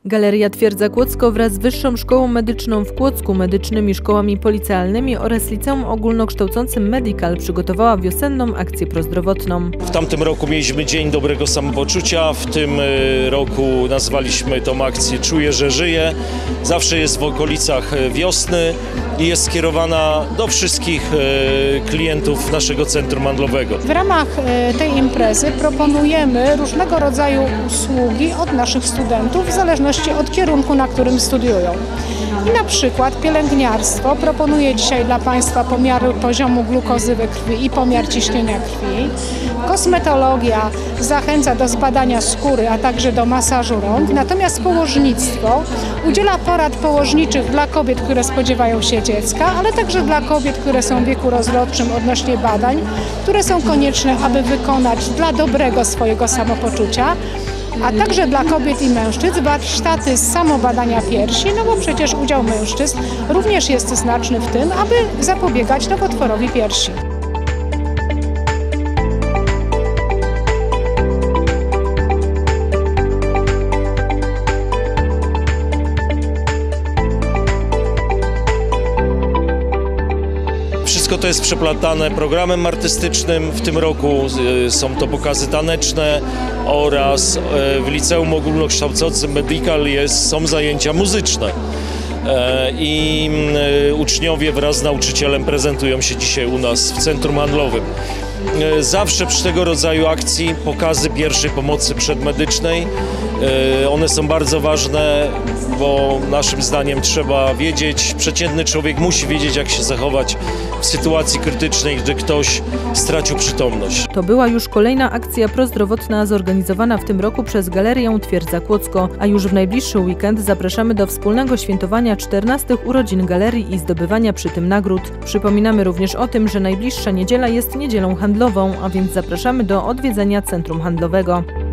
Galeria Twierdza Kłodzko wraz z Wyższą Szkołą Medyczną w Kłodzku, medycznymi szkołami policealnymi oraz Liceum Ogólnokształcącym Medical przygotowała wiosenną akcję prozdrowotną. W tamtym roku mieliśmy Dzień Dobrego Samopoczucia, w tym roku nazwaliśmy tą akcję Czuję, że żyję. Zawsze jest w okolicach wiosny i jest skierowana do wszystkich klientów naszego centrum handlowego. W ramach tej imprezy proponujemy różnego rodzaju usługi od naszych studentów w zależności od kierunku, na którym studiują. I na przykład pielęgniarstwo proponuje dzisiaj dla Państwa pomiar poziomu glukozy we krwi i pomiar ciśnienia krwi. Kosmetologia zachęca do zbadania skóry, a także do masażu rąk. Natomiast położnictwo udziela porad położniczych dla kobiet, które spodziewają się dziecka, ale także dla kobiet, które są w wieku rozrodczym odnośnie badań, które są konieczne, aby wykonać dla dobrego swojego samopoczucia. A także dla kobiet i mężczyzn warsztaty z samobadania piersi, no bo przecież udział mężczyzn również jest znaczny w tym, aby zapobiegać nowotworowi piersi. Wszystko to jest przeplatane programem artystycznym. W tym roku są to pokazy taneczne oraz w Liceum Ogólnokształcącym Medical są zajęcia muzyczne. I uczniowie wraz z nauczycielem prezentują się dzisiaj u nas w centrum handlowym. Zawsze przy tego rodzaju akcji pokazy pierwszej pomocy przedmedycznej. One są bardzo ważne, bo naszym zdaniem trzeba wiedzieć, przeciętny człowiek musi wiedzieć, jak się zachować w sytuacji krytycznej, gdy ktoś stracił przytomność. To była już kolejna akcja prozdrowotna zorganizowana w tym roku przez Galerię Twierdza Kłodzko, a już w najbliższy weekend zapraszamy do wspólnego świętowania 14 urodzin galerii i zdobywania przy tym nagród. Przypominamy również o tym, że najbliższa niedziela jest niedzielą handlową, a więc zapraszamy do odwiedzenia centrum handlowego.